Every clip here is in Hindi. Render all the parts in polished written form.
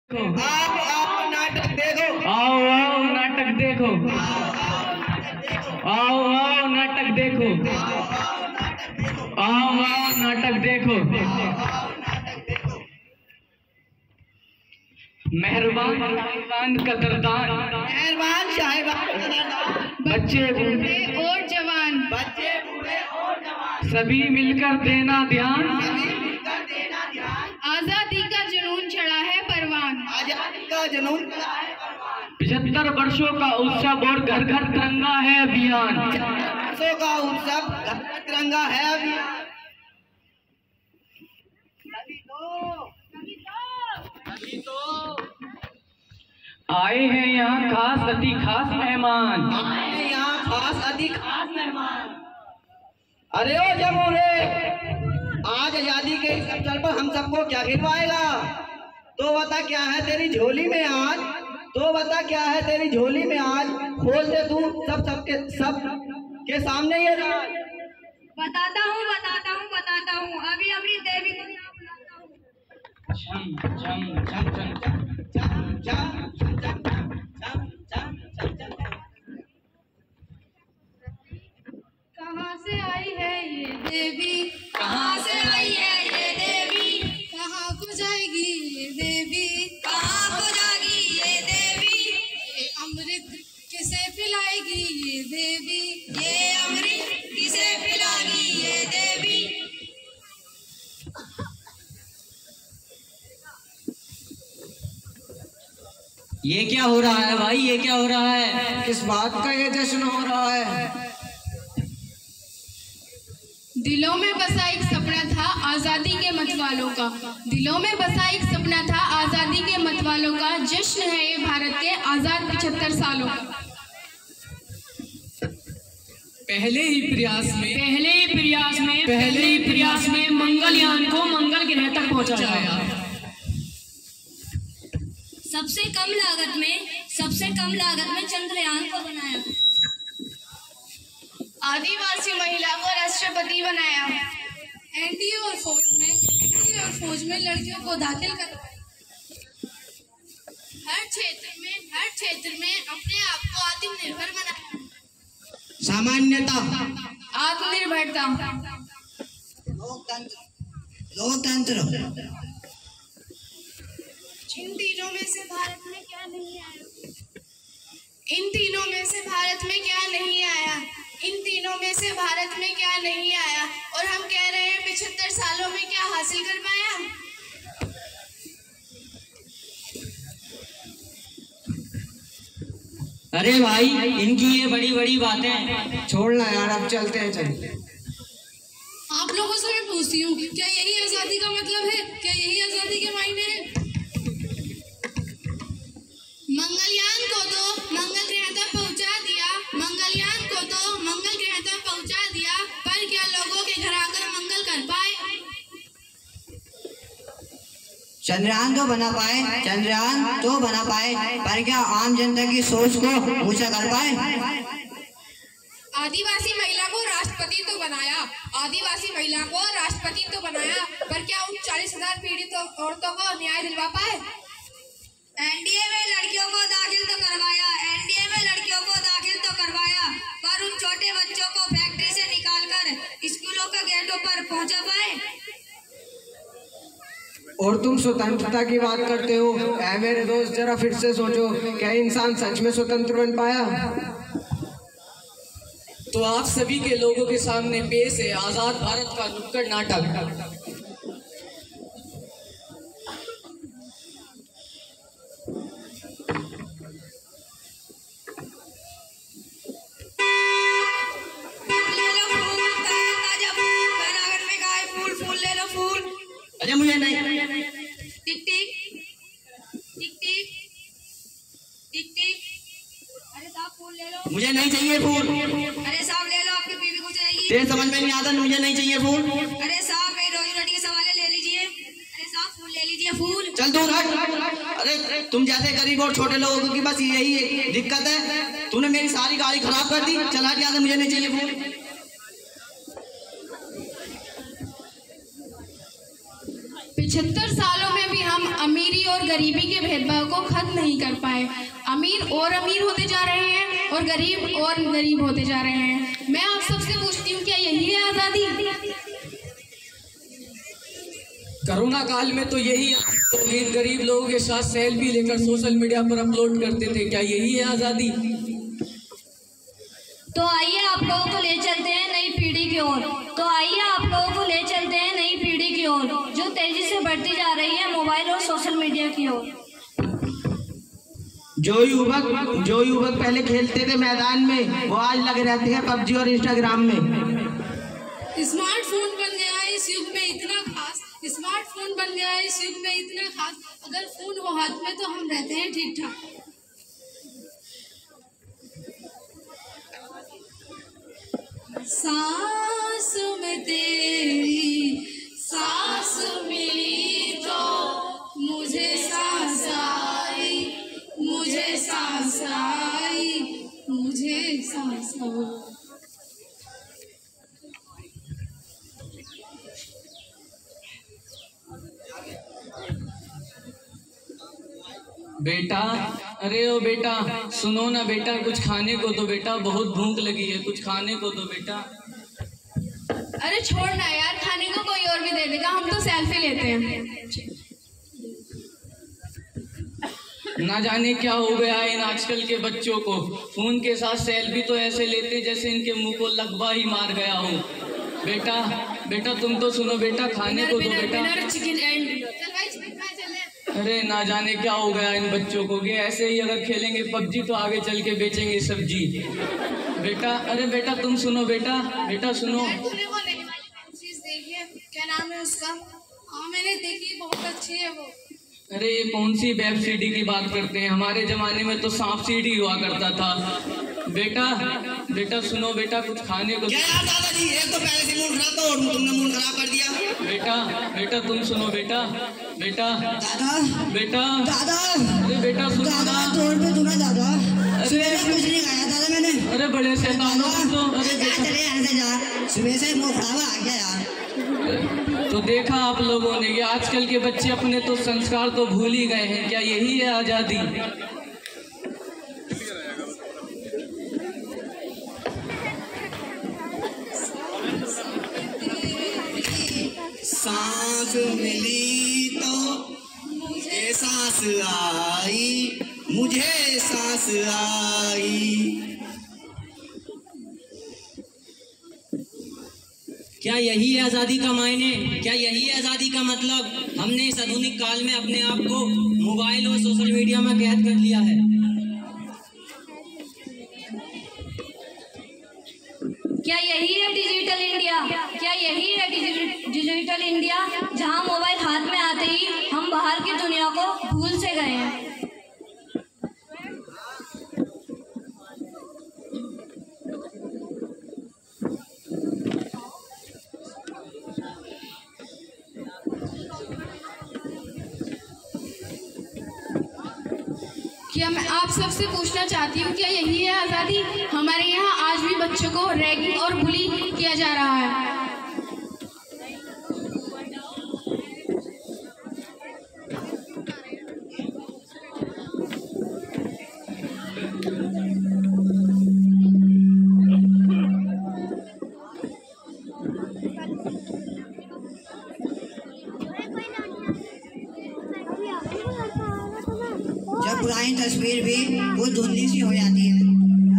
आओ नाटक देखो, आओ नाटक देखो, आओ नाटक देखो, आओ नाटक देखो। मेहरबान कदरदान, मेहरबान साहिबान, बच्चे बूढ़े और जवान, बच्चे बूढ़े और जवान, सभी मिलकर देना ध्यान। आजादी का जुनून चढ़ा है परवान, आजादी का जुनून चढ़ा है परवान। 75 वर्षों का उत्सव और घर घर तिरंगा है अभियान। 75 वर्षों का उत्सव, घर घर तिरंगा है अभियान। आए हैं यहाँ खास अति खास मेहमान, आए हैं यहाँ खास अति खास मेहमान। अरे ओ जमूरे, आज आजादी के इस अवसर पर हम सबको क्या खिलवाएगा? तो बता क्या है तेरी झोली में आज, तो बता क्या है तेरी झोली में आज। खोल दे तू सब के सामने ये राज। बताता हूँ अभी अमृत देवी को यहाँ बुलाता हूँ। झम झम झम झम झम। कहाँ से आई है ये देवी, कहाँ से आई है ये देवी, कहाँ को जाएगी ये देवी, कहाँ को जाएगी ये देवी। ये अमृत किसे पिलाएगी ये देवी, ये अमृत किसे पिलाएगी ये देवी। ये क्या हो रहा है भाई, ये क्या हो रहा है? किस बात का ये जश्न हो रहा है? दिलों में बसा एक सपना था आजादी के मतवालों का, दिलों में बसा एक सपना था आजादी के मतवालों का। जश्न है ये भारत के आजाद 75 सालों का। पहले ही प्रयास में मंगलयान को मंगल ग्रह तक पहुंचाया। सबसे कम लागत में चंद्रयान को बनाया। आदिवासी महिला को राष्ट्रपति बनाया। एनडीए और फौज में लड़कियों को दाखिल करवाया। हर क्षेत्र में अपने आप को आत्मनिर्भर बनाया। सामान्यता, आत्मनिर्भरता, लोकतंत्र। इन तीनों में से भारत में क्या नहीं आया? इन तीनों में से भारत में क्या नहीं आया? इन तीनों में से भारत में क्या नहीं आया? और हम कह रहे हैं 75 सालों में क्या हासिल कर पाया? अरे भाई, इनकी ये बड़ी बड़ी बातें छोड़ना यार, अब चलते हैं। चल, आप लोगों से मैं पूछती हूँ, क्या यही आजादी का मतलब है? क्या यही आजादी के मायने हैं? मंगलयान को तो मंगल ग्रह तक पहुंचा दिया, मंगलयान को तो मंगल ग्रह तक पहुंचा दिया, पर क्या लोगों के घर आकर मंगल कर पाए? चंद्रयान तो बना पाए, पर क्या आम जनता की सोच को ऊंचा कर पाए? आदिवासी महिला को राष्ट्रपति तो बनाया, पर क्या उन 40,000 पीड़ित औरतों को न्याय दिलवा पाए? एनडीए में लड़कियों को दाखिल तो करवाया, पर उन छोटे बच्चों को फैक्ट्री से निकालकर स्कूलों के गेटों पर पहुंचा पाए। और तुम स्वतंत्रता की बात करते हो। ऐ मेरे दोस्त, जरा फिर से सोचो, क्या इंसान सच में स्वतंत्र बन पाया? तो आप सभी के लोगों के सामने पेश है आजाद भारत का नुक्कड़ नाटक। अरे मुझे नहीं, टिक टिक टिक टिक टिक टिक। अरे साहब फूल ले लो। मुझे नहीं चाहिए फूल। अरे साहब ले लो, आपकी बीवी को जाएगी। तेरे समझ में नहीं आता, मुझे नहीं चाहिए फूल। अरे साहब मेरी रोजी रोटी के सवाल ले लीजिए। अरे साहब फूल ले लीजिए, फूल। चल दूर हट। अरे तुम जैसे गरीब और छोटे लोगों की बस यही दिक्कत है। तूने मेरी सारी गाड़ी खराब कर दी। चल हट यहाँ से, मुझे नहीं चाहिए फूल। 75 सालों में भी हम अमीरी और गरीबी के भेदभाव को खत्म नहीं कर पाए। अमीर और अमीर होते जा रहे हैं और गरीब होते जा रहे हैं। मैं आप सबसे पूछती हूँ, क्या यही है आज़ादी? कोरोना काल में तो यही इन गरीब लोगों के साथ सेल्फी लेकर सोशल मीडिया पर अपलोड करते थे, क्या यही है आज़ादी? तो आइए आप लोगों को ले चलते हैं नई पीढ़ी की ओर। जो तेजी से बढ़ती जा रही है मोबाइल और सोशल मीडिया की ओर। जो युवक पहले खेलते थे मैदान में, वो आज लगे रहते हैं पबजी और इंस्टाग्राम में। स्मार्टफोन बन गया है इस युग में इतना खास, अगर फोन हो हाथ में तो हम रहते हैं ठीक ठाक। सांस में तेरी सांस मिली तो मुझे सांस आई। बेटा, अरे ओ बेटा, सुनो ना बेटा, कुछ खाने को दो बेटा, बहुत भूख लगी है, कुछ खाने को दो बेटा। अरे छोड़ ना यार, खाने को कोई और भी दे देगा, हम तो सेल्फी लेते हैं। ना जाने क्या हो गया इन आजकल के बच्चों को, फोन के साथ सेल्फी तो ऐसे लेते जैसे इनके मुंह को लकवा ही मार गया हो। बेटा तुम तो सुनो बेटा, खाने को दो बेटा। अरे ना जाने क्या हो गया इन बच्चों को, कि ऐसे ही अगर खेलेंगे पबजी तो आगे चल के बेचेंगे सब्जी। बेटा, अरे बेटा तुम सुनो बेटा सुनो। चीज देखिए, क्या नाम है उसका? हाँ मैंने देखी, बहुत अच्छी है वो। अरे ये कौन सी वेब सीडी की बात करते हैं, हमारे जमाने में तो सांप सीडी हुआ करता था। बेटा सुनो बेटा, कुछ खाने को। क्या यार दादाजी, एक तो पहले से मूड खराब था और तुमने मूड खराब कर दिया। बेटा तुम सुनो बेटा। दादा अरे बेटा सुनो ना। तोड़ पे तुम्हें दादा, सुबह से कुछ नहीं खाया दादा मैंने। अरे बड़े शैतान हो तुम तो। अरे चले यहाँ से जा, सुबह से मूड खराब आ गया यार। तो देखा आप लोगों ने, ये आजकल के बच्चे अपने तो संस्कार तो भूल ही गए हैं। क्या यही है आज़ादी? सांस मिली तो मुझे सांस आई। क्या यही है आज़ादी का मायने? क्या यही है आज़ादी का मतलब? हमने इस आधुनिक काल में अपने आप को मोबाइल और सोशल मीडिया में कैद कर लिया है। क्या यही है डिजिटल इंडिया? जहां मोबाइल हाथ में आते ही हम बाहर की दुनिया को भूल से गए हैं। क्या मैं आप सबसे पूछना चाहती हूँ, क्या यही है आज़ादी? हमारे यहाँ आज भी बच्चों को रैगिंग और बुली किया जा रहा है। जब पुरानी तस्वीर भी वो धुंधली सी हो जाती है।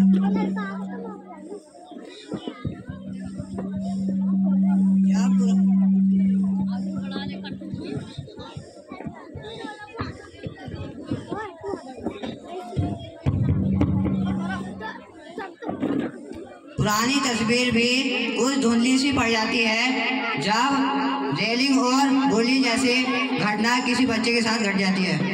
पुरानी तस्वीर भी उस धुंधली सी पड़ जाती है जब रेलिंग और बुली जैसी घटना किसी बच्चे के साथ घट जाती है।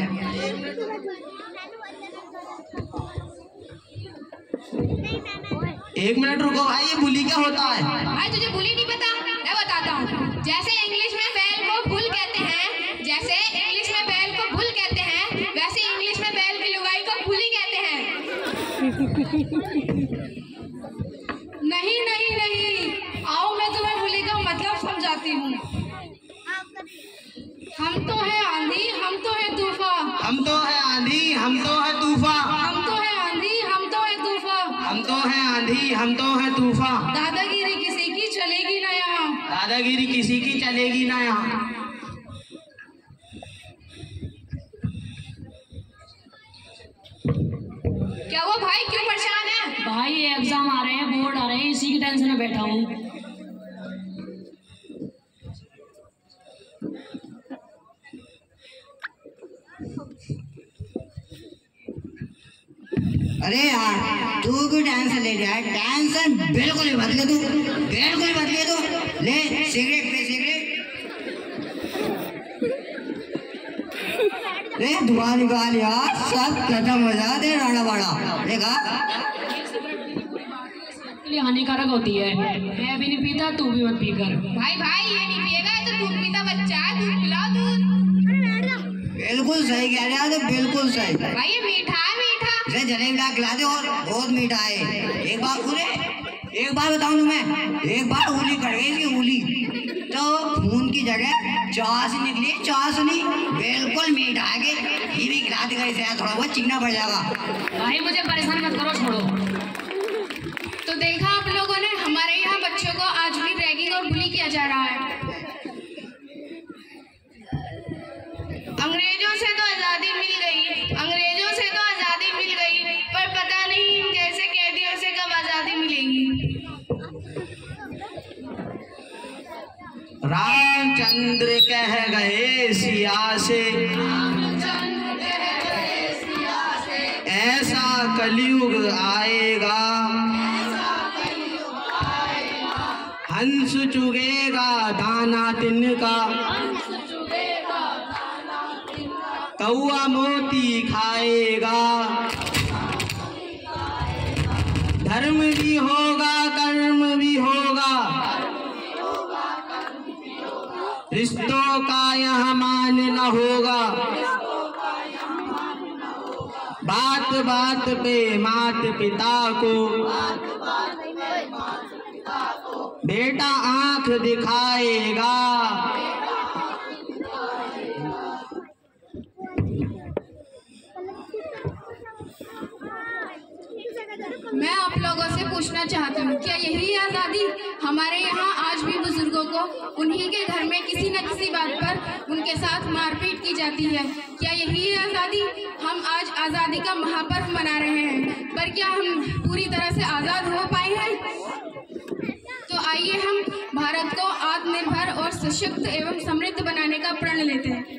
एक मिनट रुको भाई, ये बुली क्या होता है? भाई तुझे बुली नहीं पता? मैं बताता हूँ। जैसे इंग्लिश में बैल को बुल कहते हैं, वैसे इंग्लिश में बैल की लुगाई को बुली कहते हैं। नहीं, आओ मैं तुम्हें बुली का मतलब समझाती हूँ। हम आंधी हम तो है तूफान, हम तो है आंधी हम तो है तूफान, हम तो है आंधी हम तो है तूफान। दादागिरी किसी की चलेगी ना यहाँ, दादागिरी किसी की चलेगी ना यहाँ। क्या हुआ भाई, क्यों परेशान है? भाई ये एग्जाम आ रहे हैं, बोर्ड आ रहे हैं, इसी की टेंशन में बैठा हूँ। अरे यार तू क्यों टेंशन ले रहा है? टेंशन बिल्कुल ही मत ले तू, बिल्कुल ही मत ले तू। ले सिगरेट पे सिगरेट, ले धुआं निकाल यार, सब खत्म हो जाते राड़ा बाड़ा। देखा ये हानिकारक होती है, मैं भी नहीं पीता, तू भी मत पी कर। भाई भाई ये नहीं पिएगा, ये तो दूध पीता बच्चा है, दूध पिलाओ दूध। बिल्कुल सही कह रहे हो, तो बिल्कुल सही। भाई ये मीठा है मीठा। इसे जलेबी ला खिला दे, और बहुत मीठा है। एक बार बताऊं तुम्हें, एक बार होली कट गई इसकी होली, तो खून की जगह चास निकली, चाशनी बिल्कुल मीठा है। ये भी खिला देगा इसे, थोड़ा बहुत चिकना पड़ जाएगा। भाई मुझे परेशान मत करो, छोड़ो। तो देखा आप लोगों ने, हमारे यहाँ बच्चों को आज भी रैगिंग और बुली किया जा रहा है। अंग्रेजों से तो आज़ादी मिल गई, अंग्रेजों से तो आज़ादी मिल गई, पर पता नहीं इन जैसे कैदियों से कब आज़ादी मिलेगी। रामचंद्र कह गए सिया से, ऐसा कलयुग आएगा, हंस चुगेगा दाना तिनका, कौआ मोती खाएगा, धर्म भी होगा कर्म भी होगा, रिश्तों का यहाँ मान न होगा, बात बात पे मात पिता को बेटा आंख दिखाएगा। मैं आप लोगों से पूछना चाहती हूँ, क्या यही है आज़ादी? हमारे यहाँ आज भी बुजुर्गों को उन्हीं के घर में किसी न किसी बात पर उनके साथ मारपीट की जाती है। क्या यही है आज़ादी? हम आज आज़ादी का महापर्व मना रहे हैं, पर क्या हम पूरी तरह से आज़ाद हो पाए हैं? तो आइए हम भारत को आत्मनिर्भर और सशक्त एवं समृद्ध बनाने का प्रण लेते हैं।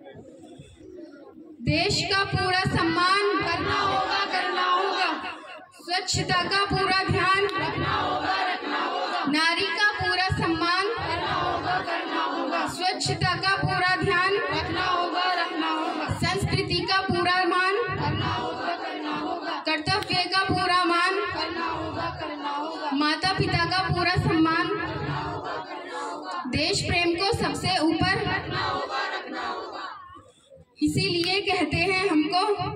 देश का पूरा सम्मान करना होगा, करना होगा। स्वच्छता का पूरा ध्यान रखना होगा, रखना होगा। नारी का पूरा सम्मान करना होगा, करना होगा। स्वच्छता का पूरा ध्यान रखना होगा, रखना होगा। संस्कृति का पूरा मान करना होगा, करना होगा। कर्तव्य का पूरा मान करना होगा, करना होगा। माता पिता का पूरा सम्मान करना होगा, करना होगा। देश प्रेम को सबसे ऊपर रखना होगा, रखना होगा। इसीलिए कहते हैं हमको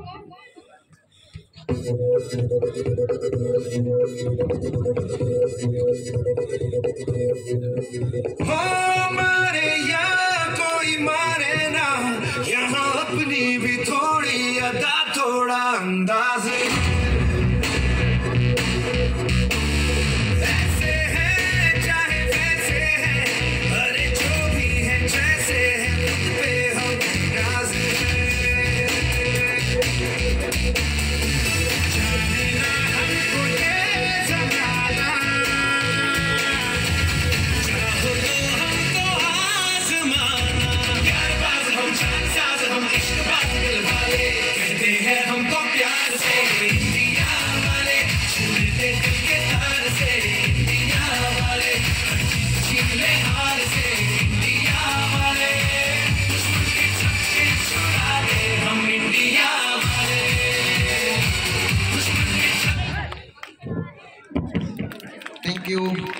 मारे या कोई मारे ना, यहाँ अपनी भी थोड़ी अदा थोड़ा अंदाज